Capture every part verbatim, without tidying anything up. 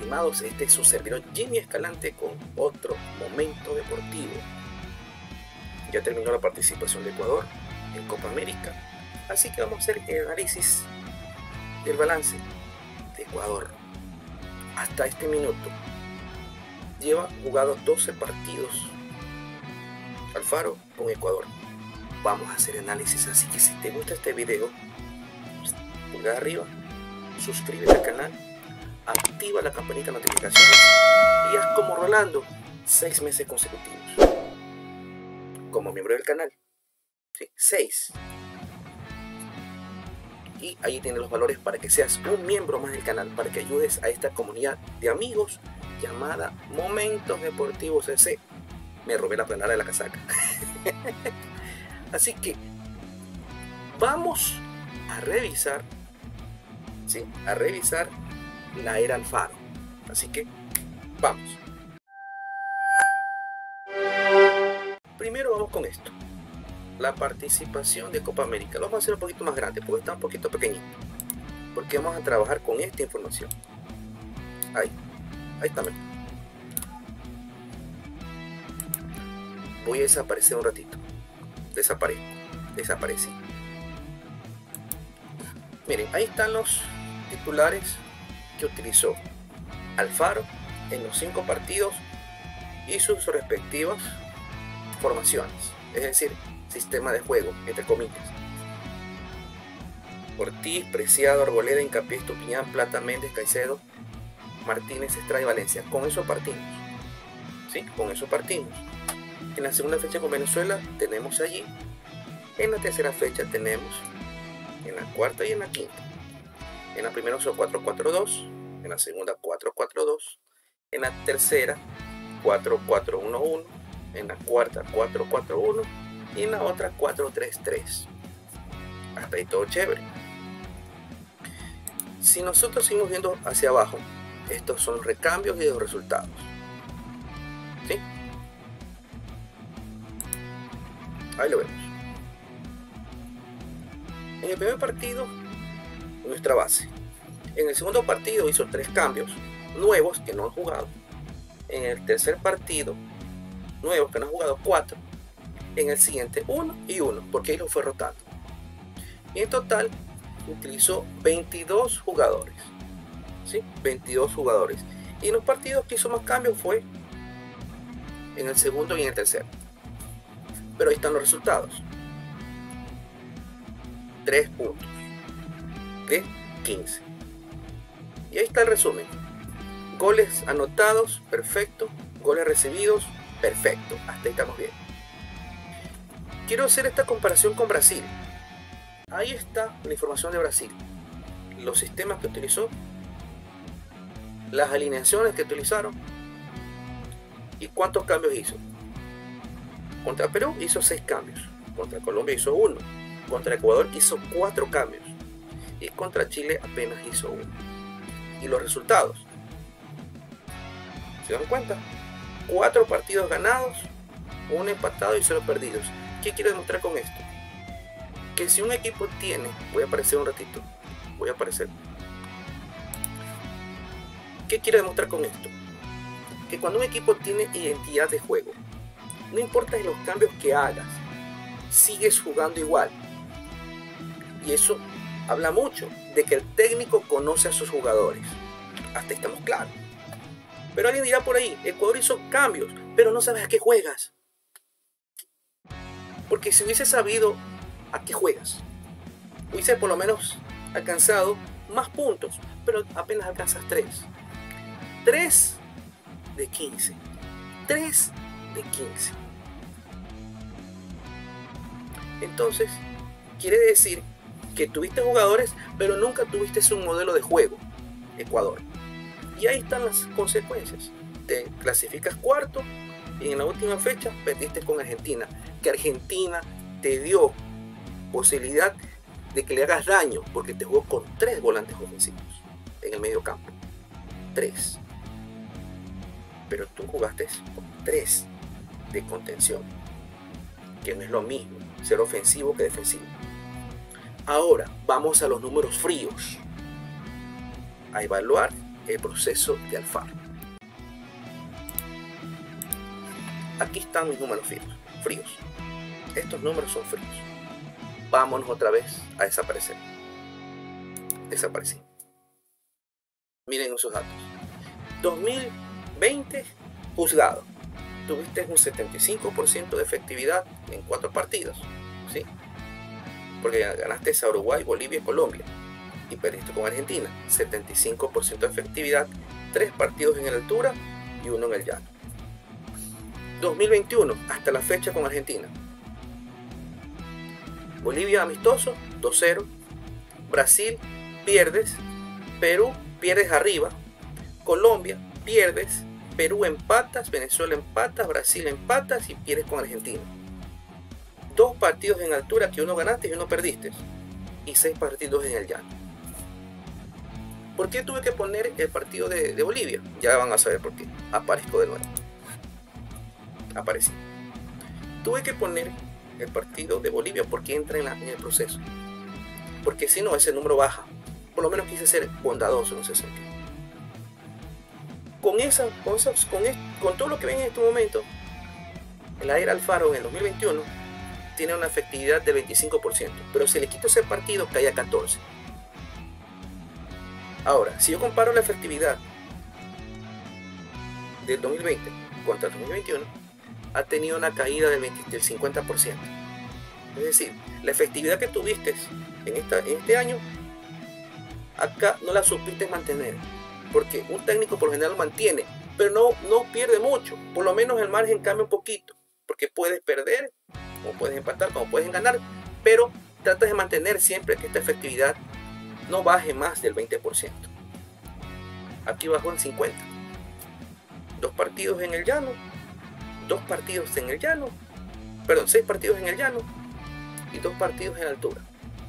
estimados, este es su servidor Jimmy Escalante con otro momento deportivo. Ya terminó la participación de Ecuador en Copa América, así que vamos a hacer el análisis del balance de Ecuador. Hasta este minuto lleva jugado doce partidos Alfaro con Ecuador. Vamos a hacer análisis, así que si te gusta este video, pulgar arriba, suscríbete al canal, activa la campanita de notificaciones y haz como Rolando seis meses consecutivos como miembro del canal. ¿Sí? seis. Y ahí tienes los valores para que seas un miembro más del canal, para que ayudes a esta comunidad de amigos llamada Momentos Deportivos C C. Me robé la planara de la casaca. Así que vamos a revisar, ¿sí? A revisar la era Alfaro. Así que vamos. Primero vamos con esto. La participación de Copa América. Lo vamos a hacer un poquito más grande porque está un poquito pequeñito. Porque vamos a trabajar con esta información. Ahí. Ahí está. Voy a desaparecer un ratito. Desaparezco. Desaparecí. Miren, ahí están los titulares que utilizó Alfaro en los cinco partidos y sus respectivas formaciones, es decir, sistema de juego, entre comillas. Ortiz, Preciado, Arboleda, Hincapié, Estupiñán, Plata, Méndez, Caicedo, Martínez, Estrada y Valencia. Con eso partimos. ¿Sí? Con eso partimos. En la segunda fecha con Venezuela tenemos allí. En la tercera fecha tenemos. En la cuarta y en la quinta. En la primera usó cuatro cuatro dos. En la segunda cuatro cuatro dos. En la tercera cuatro cuatro uno uno. En la cuarta cuatro cuatro uno. Y en la otra cuatro tres tres. Hasta ahí todo chévere. Si nosotros seguimos viendo hacia abajo, estos son los recambios y los resultados. ¿Sí? Ahí lo vemos. En el primer partido, nuestra base. En el segundo partido hizo tres cambios nuevos que no han jugado. En el tercer partido, nuevos que no han jugado, cuatro. En el siguiente, uno y uno, porque ahí lo fue rotando. Y en total, utilizó veintidós jugadores. ¿Sí? veintidós jugadores. Y en los partidos que hizo más cambios fue en el segundo y en el tercero. Pero ahí están los resultados. tres puntos de quince. Y ahí está el resumen. Goles anotados, perfecto. Goles recibidos, perfecto. Hasta ahí estamos bien. Quiero hacer esta comparación con Brasil. Ahí está la información de Brasil. Los sistemas que utilizó. Las alineaciones que utilizaron. Y cuántos cambios hizo. Contra Perú hizo seis cambios. Contra Colombia hizo uno. Contra Ecuador hizo cuatro cambios. Y contra Chile apenas hizo uno. Y los resultados. ¿Se dan cuenta? Cuatro partidos ganados, un empatado y cero perdidos. ¿Qué quiero demostrar con esto? Que si un equipo tiene... Voy a aparecer un ratito. Voy a aparecer. ¿Qué quiero demostrar con esto? Que cuando un equipo tiene identidad de juego, no importa los cambios que hagas, sigues jugando igual. Y eso habla mucho de que el técnico conoce a sus jugadores. Hasta ahí estamos claros. Pero alguien dirá por ahí, Ecuador hizo cambios, pero no sabes a qué juegas. Porque si hubiese sabido a qué juegas, hubiese por lo menos alcanzado más puntos, pero apenas alcanzas tres. tres de quince. tres de quince. Entonces, quiere decir que tuviste jugadores, pero nunca tuviste un modelo de juego, Ecuador. Y ahí están las consecuencias. Te clasificas cuarto y en la última fecha perdiste con Argentina. Que Argentina te dio posibilidad de que le hagas daño porque te jugó con tres volantes ofensivos en el medio campo. Tres. Pero tú jugaste con tres de contención. Que no es lo mismo ser ofensivo que defensivo. Ahora vamos a los números fríos. A evaluar el proceso de Alfaro. Aquí están mis números fríos. fríos. Estos números son fríos. Vámonos otra vez a desaparecer. Desaparecí. Miren esos datos. dos mil veinte, juzgado. Tuviste un setenta y cinco por ciento de efectividad en cuatro partidos. ¿Sí? Porque ganaste a Uruguay, Bolivia y Colombia. Y perdiste con Argentina. setenta y cinco por ciento de efectividad. tres partidos en el altura y uno en el llano. dos mil veintiuno, hasta la fecha con Argentina. Bolivia amistoso, dos cero. Brasil, pierdes. Perú, pierdes arriba. Colombia, pierdes. Perú empatas, Venezuela empatas, Brasil empatas y pierdes con Argentina. Dos partidos en altura que uno ganaste y uno perdiste. Y seis partidos en el llano. ¿Por qué tuve que poner el partido de, de Bolivia? Ya van a saber por qué. Aparezco de nuevo. Aparecí. Tuve que poner el partido de Bolivia porque entra en, la, en el proceso. Porque si no, ese número baja. Por lo menos quise ser bondadoso en ese sentido. Con, esa, con, esas, con, es, con todo lo que ven en este momento, la era Alfaro en el dos mil veintiuno tiene una efectividad del veinticinco por ciento. Pero si le quito ese partido, cae a catorce por ciento. Ahora, si yo comparo la efectividad del dos mil veinte contra el dos mil veintiuno, ha tenido una caída del, veinte, del cincuenta por ciento. Es decir, la efectividad que tuviste en, esta, en este año, acá no la supiste mantener. Porque un técnico por lo general mantiene, pero no, no pierde mucho. Por lo menos el margen cambia un poquito. Porque puedes perder, como puedes empatar, como puedes ganar. Pero tratas de mantener siempre que esta efectividad no baje más del veinte por ciento. Aquí bajó en cincuenta por ciento. Dos partidos en el llano. Dos partidos en el llano. Perdón, seis partidos en el llano. Y dos partidos en altura.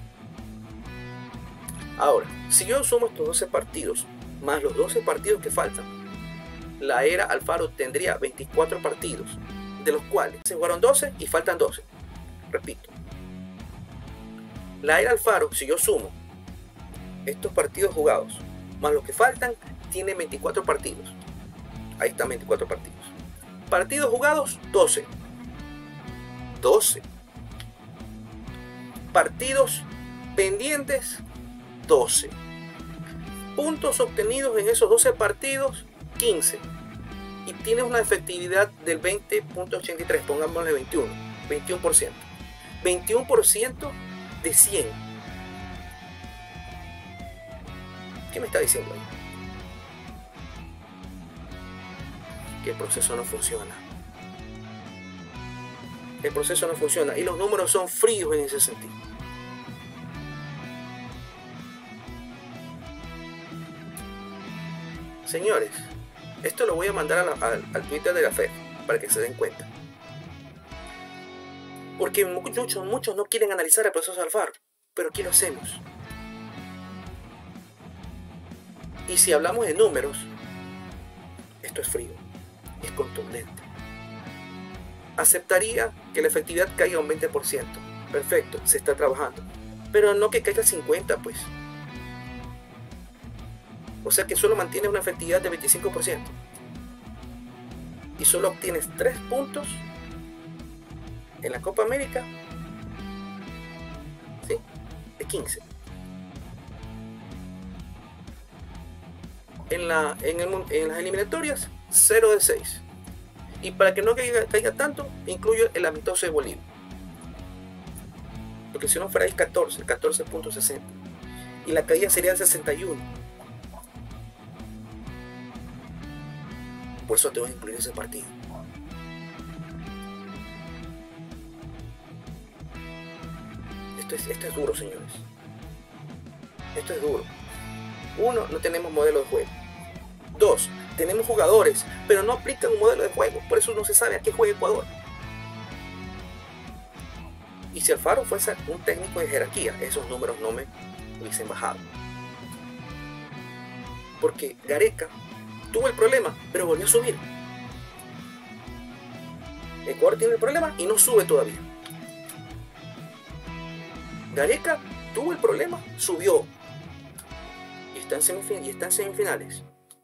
Ahora, si yo sumo estos doce partidos más los doce partidos que faltan, la era Alfaro tendría veinticuatro partidos, de los cuales se jugaron doce y faltan doce. Repito, la era Alfaro, si yo sumo estos partidos jugados más los que faltan, tiene veinticuatro partidos. Ahí están veinticuatro partidos. Partidos jugados, doce. doce. Partidos pendientes, doce. Puntos obtenidos en esos doce partidos, quince. Y tienes una efectividad del veinte punto ochenta y tres, pongámosle veintiuno, veintiuno por ciento. veintiuno por ciento de cien. ¿Qué me está diciendo ahí? Que el proceso no funciona. El proceso no funciona y los números son fríos en ese sentido. Señores, esto lo voy a mandar a la, a, al Twitter de la F E D para que se den cuenta. Porque muchos, muchos no quieren analizar el proceso de Alfaro, pero aquí lo hacemos. Y si hablamos de números, esto es frío, es contundente. Aceptaría que la efectividad caiga un veinte por ciento. Perfecto, se está trabajando. Pero no que caiga cincuenta, pues. O sea que solo mantienes una efectividad de veinticinco por ciento. Y solo obtienes tres puntos en la Copa América, ¿sí?, de quince. En, la, en, el, en las eliminatorias, cero de seis. Y para que no caiga, caiga tanto, incluyo el amistoso de Bolivia. Porque si no fuera ahí catorce, catorce punto sesenta. Y la caída sería de sesenta y uno. Por eso te voy a incluir ese partido. Esto es, esto es duro, señores. Esto es duro. Uno, no tenemos modelo de juego. Dos, tenemos jugadores, pero no aplican un modelo de juego. Por eso no se sabe a qué juega Ecuador. Y si Alfaro fuese un técnico de jerarquía, esos números no me hubiesen bajado. Porque Gareca tuvo el problema, pero volvió a subir. Ecuador tiene el problema y no sube todavía. Gareca tuvo el problema, subió. Y está en, semifin y está en semifinales.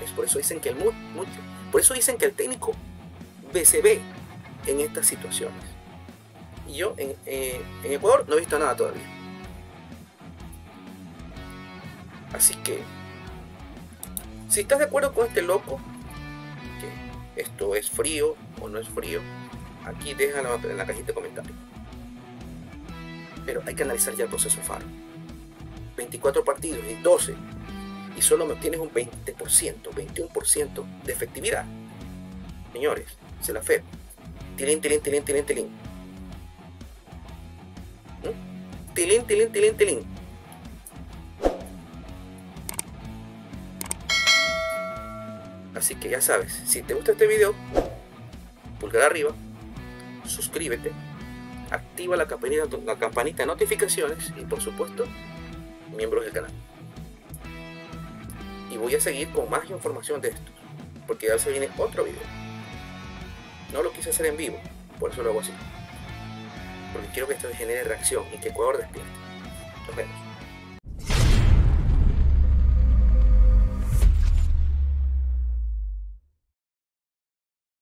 Es por eso dicen que el mu mucho, por eso dicen que el técnico se ve en estas situaciones. Y yo en, eh, en Ecuador no he visto nada todavía. Así que, si estás de acuerdo con este loco, que esto es frío o no es frío, aquí déjalo en la cajita de comentarios. Pero hay que analizar ya el proceso Faro. veinticuatro partidos y doce, y solo me obtienes un veinte por ciento, veintiuno por ciento de efectividad. Señores, se la fe. Tilín, tilín, tilín, tilín, tilín. ¿Mm? Tilín, tilín, tilín, tilín. Así que ya sabes, si te gusta este video, pulgar arriba, suscríbete, activa la campanita, la campanita de notificaciones y por supuesto, miembros del canal. Y voy a seguir con más información de esto, porque ya se viene otro video. No lo quise hacer en vivo, por eso lo hago así. Porque quiero que esto genere reacción y que Ecuador despierte. Nos vemos.